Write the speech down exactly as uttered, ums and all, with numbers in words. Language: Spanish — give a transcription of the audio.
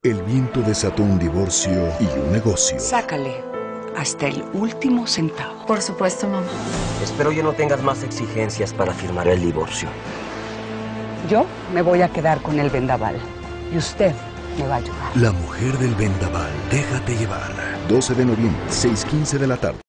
El viento desató un divorcio y un negocio. Sácale hasta el último centavo. Por supuesto, mamá. Espero que no tengas más exigencias para firmar el divorcio. Yo me voy a quedar con el vendaval y usted me va a ayudar. La mujer del vendaval. Déjate llevar. doce de noviembre, seis quince de la tarde.